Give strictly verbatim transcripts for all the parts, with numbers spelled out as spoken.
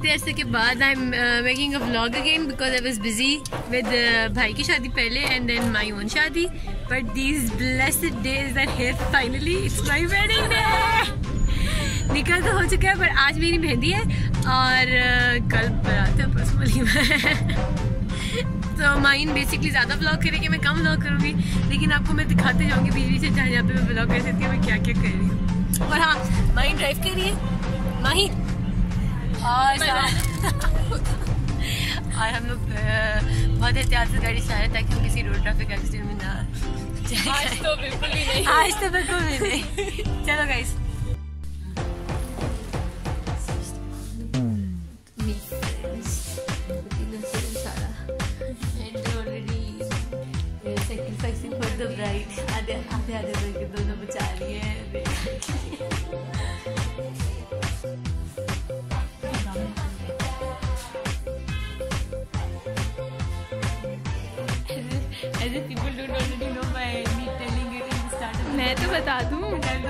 इतने अरसे के बाद I am making a vlog again because I was busy with भाई की शादी पहले एंड देन माय ओन शादी, but these blessed days are here finally. It's my wedding day. निकाह तो हो चुका है पर आज मेरी मेहंदी है और कल बारात है, परसों वलीमा है। तो माइन बेसिकली ज़्यादा व्लॉग करेंगे, मैं कम व्लॉग करूँगी, लेकिन आपको मैं दिखाते जाऊँगी बीच बीच से जहाँ जहाँ पे मैं व्लॉग कर सकती हूँ मैं क्या क्या कर रही हूँ। और हाँ, माइन ड्राइव कर रही है, माइन और और हम लोग बहुत एहतियात से गाड़ी चला रहे हैं ताकि हम किसी रोड ट्रैफिक एक्सीडेंट में ना जाए। आज तो बिल्कुल भी नहीं, आज तो बिल्कुल भी नहीं। चलो गाइस, आधे आधे आधे करके दोनों बचा लिए हैं। As if people don't already know by me telling it in the start. मैं तो बता दूँ।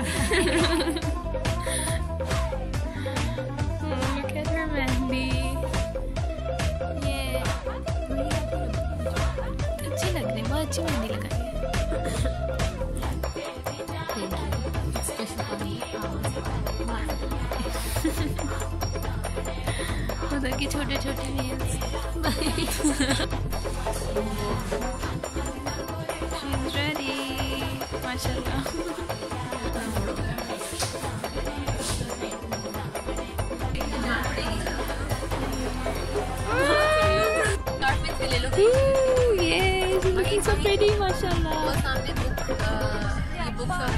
Look at her Mehendi. ये अच्छी लग रही है, बहुत अच्छी मेहंदी लगाई है। उधर के छोटे छोटे नेल्स। She's ready, माशाल्लाह। ले लो। Yes, looking so pretty, माशाल्लाह। वो सामने बुक, ये बुक शॉप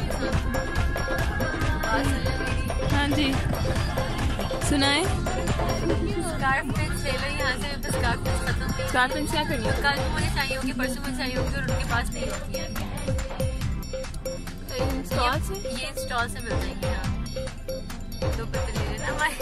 हाँ जी, सुनाए। स्कार्फ पिंस ले लो यहाँ से, बस स्कार्फ पिंस खत्म। स्कार्फ पिंस क्या करनी है? कल मुझे चाहिए होगी, परसों मुझे चाहिए होगी और उनके पास नहीं होती है। तो इन स्टॉल से, ये स्टॉल से मिल जाएंगे। हाँ, दो पत्ते ले लेना भाई।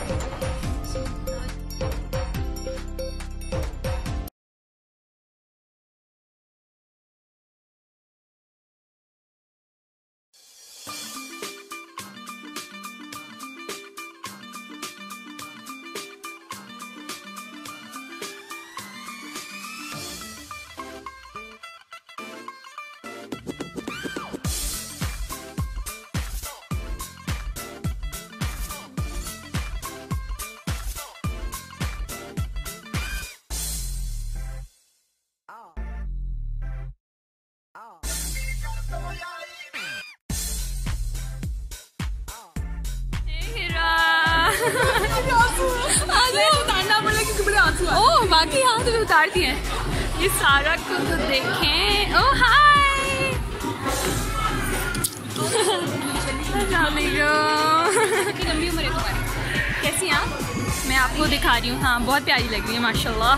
ओह बाकी हाथ भी उतार दिए। ये सारा को तो देखें। ओह हाय, कैसी हैं आप? मैं आपको दिखा रही हूँ। हाँ, बहुत प्यारी लग रही है माशाल्लाह।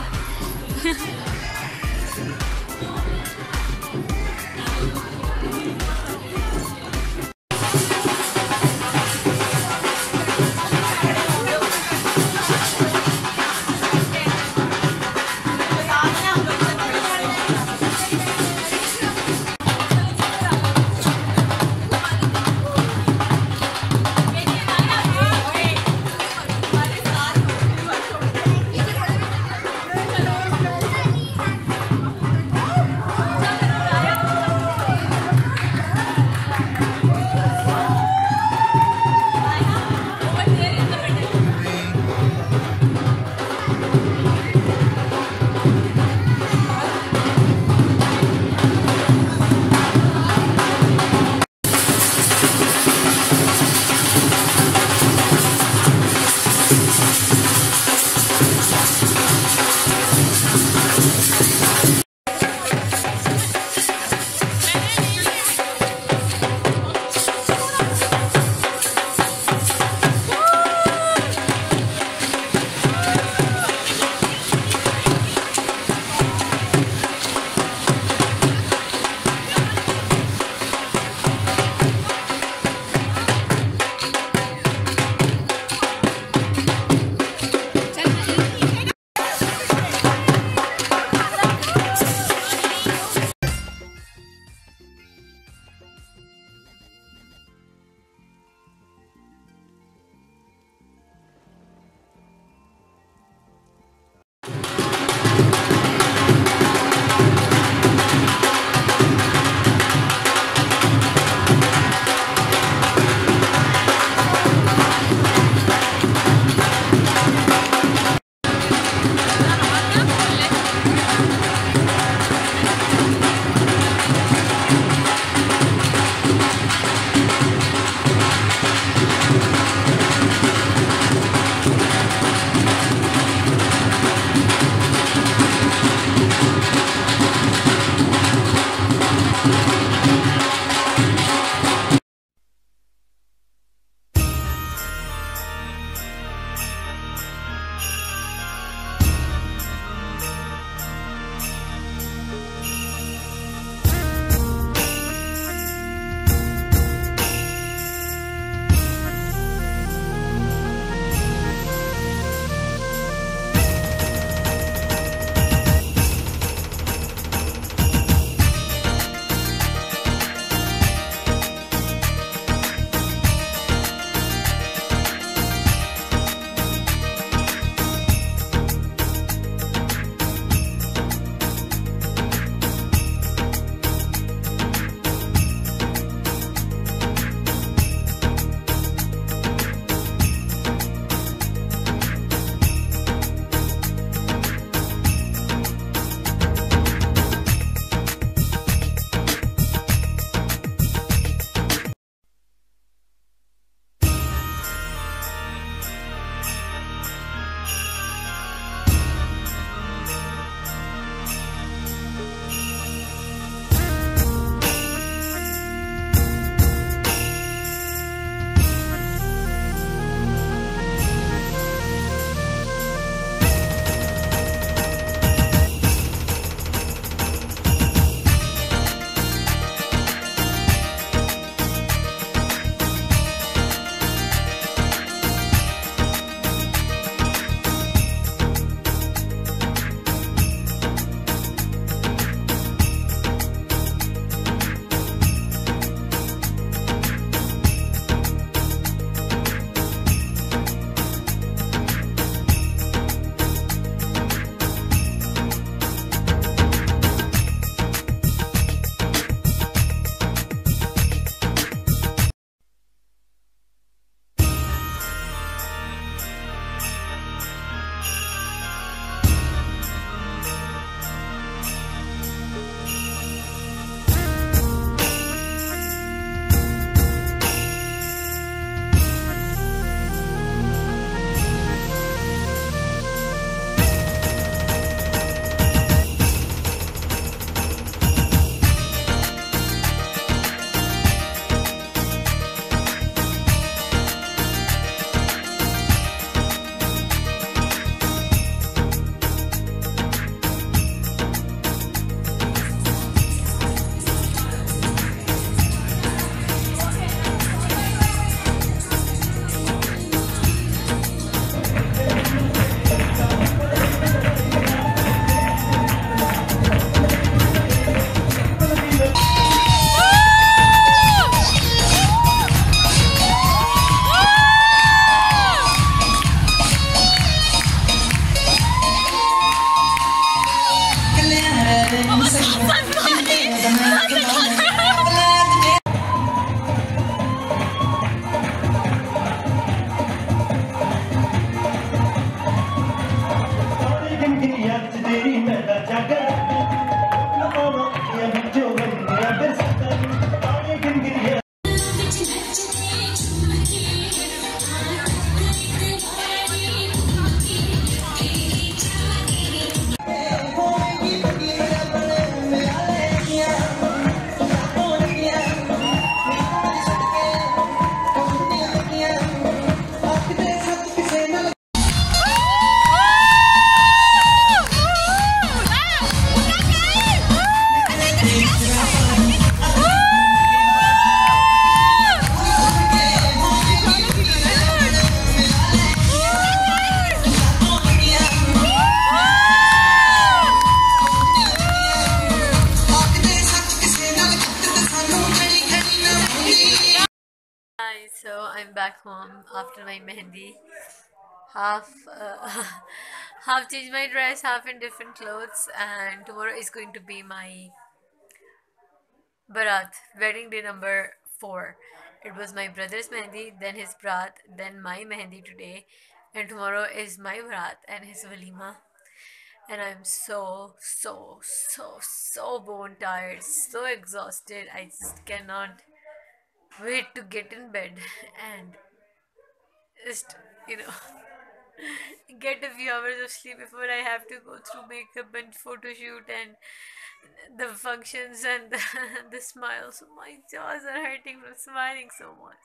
home after my mehendi. Half, uh, half change my dress, half in different clothes, and tomorrow is going to be my Bharat, wedding day number four. It was my brother's mehendi, then his Bharat, then my mehendi today, and tomorrow is my Bharat and his walima. And I'm so, so, so, so bone tired, so exhausted. I just cannot wait to get in bed and just, you know, get a few hours of sleep before I have to go through makeup and photo shoot and the functions and the, the smiles. My jaws are hurting from smiling so much.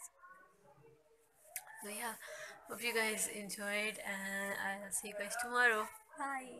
So yeah, hope you guys enjoyed and I'll see you guys tomorrow. Bye.